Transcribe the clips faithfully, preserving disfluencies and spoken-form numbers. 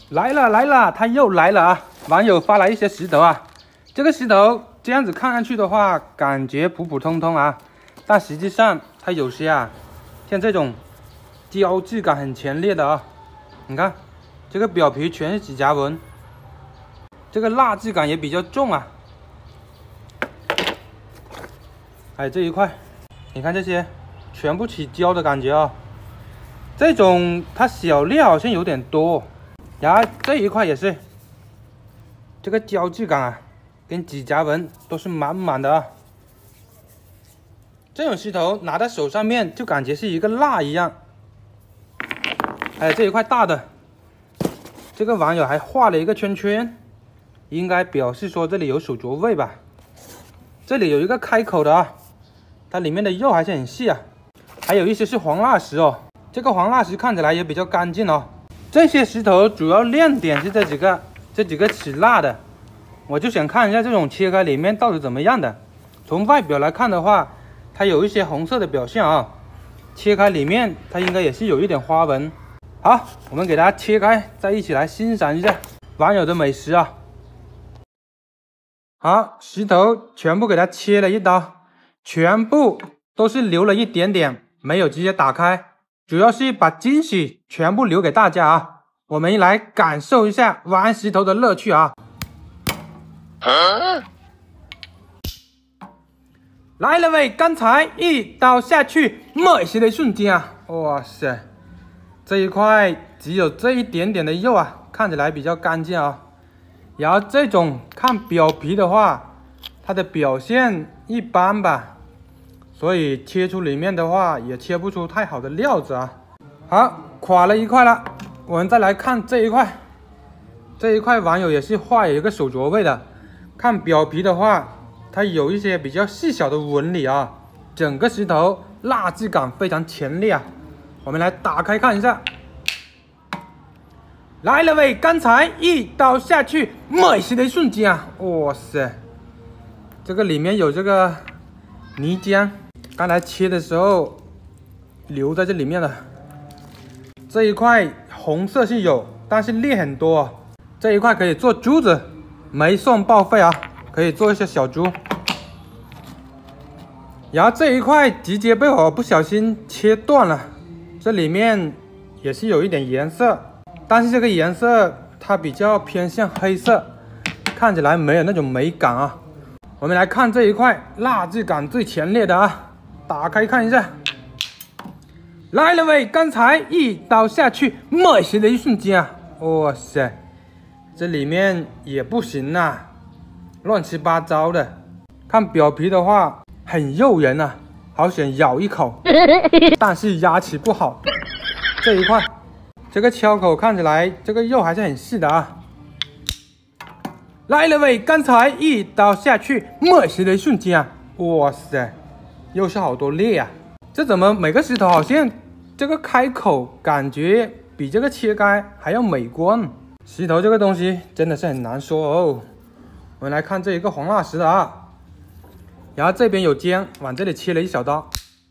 来了来了，他又来了啊！网友发来一些石头啊，这个石头这样子看上去的话，感觉普普通通啊，但实际上它有些啊，像这种胶质感很强烈的啊，你看这个表皮全是指甲纹，这个蜡质感也比较重啊。还有这一块，你看这些全部起胶的感觉啊，这种它小裂好像有点多。然后这一块也是，这个胶质感啊，跟指甲纹都是满满的啊。这种石头拿在手上面就感觉是一个蜡一样。还有这一块大的，这个网友还画了一个圈圈，应该表示说这里有手镯位吧。这里有一个开口的啊，它里面的肉还是很细啊。还有一些是黄蜡石哦，这个黄蜡石看起来也比较干净哦。这些石头主要亮点是这几个，这几个起蜡的，我就想看一下这种切开里面到底怎么样的。从外表来看的话，它有一些红色的表现啊，切开里面它应该也是有一点花纹。好，我们给它切开，再一起来欣赏一下网友的美食啊。好，石头全部给它切了一刀，全部都是留了一点点，没有直接打开。主要是把惊喜全部留给大家啊！我们来感受一下玩石头的乐趣啊！啊来了喂！刚才一刀下去，美食的一瞬间啊！哇塞，这一块只有这一点点的肉啊，看起来比较干净啊。然后这种看表皮的话，它的表现一般吧。所以切出里面的话，也切不出太好的料子啊。好，垮了一块了，我们再来看这一块。这一块网友也是画有一个手镯位的，看表皮的话，它有一些比较细小的纹理啊。整个石头蜡质感非常强烈啊。我们来打开看一下。来了喂！刚才一刀下去，美食的一瞬间啊！哇塞，这个里面有这个泥浆。刚才切的时候留在这里面了，这一块红色是有，但是裂很多啊。这一块可以做珠子，没算报废啊，可以做一些小珠。然后这一块直接被我不小心切断了，这里面也是有一点颜色，但是这个颜色它比较偏向黑色，看起来没有那种美感啊。我们来看这一块蜡质感最强烈的啊。打开看一下，来了喂！刚才一刀下去，美食的一瞬间啊！哇塞，这里面也不行啊，乱七八糟的。看表皮的话，很诱人啊，好想咬一口，但是牙齿不好。这一块，这个敲口看起来这个肉还是很细的啊。来了喂！刚才一刀下去，美食的一瞬间啊！哇塞！又是好多裂啊！这怎么每个石头好像这个开口感觉比这个切开还要美观？石头这个东西真的是很难说哦。我们来看这一个黄蜡石的啊，然后这边有尖，往这里切了一小刀。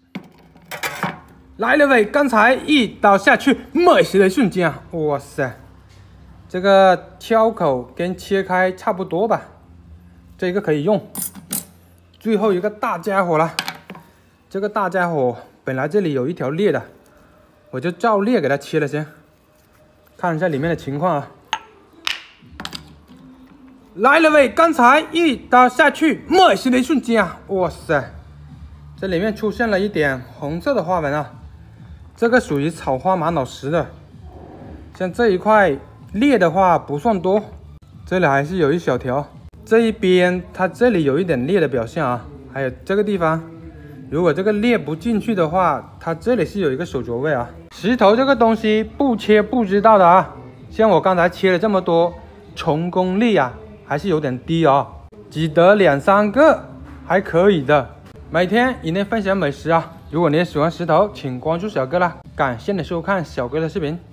来了喂！刚才一刀下去，美食的一瞬间啊！哇塞，这个敲口跟切开差不多吧？这个可以用。最后一个大家伙了。这个大家伙本来这里有一条裂的，我就照裂给它切了先，看一下里面的情况啊。来了喂！刚才一刀下去，美食的一瞬间啊！哇塞，这里面出现了一点红色的花纹啊，这个属于草花玛瑙石的。像这一块裂的话不算多，这里还是有一小条，这一边它这里有一点裂的表现啊，还有这个地方。如果这个裂不进去的话，它这里是有一个手镯位啊。石头这个东西不切不知道的啊，像我刚才切了这么多，成功率啊还是有点低啊，只得两三个，还可以的。每天以内分享美食啊，如果你也喜欢石头，请关注小哥啦。感谢你收看小哥的视频。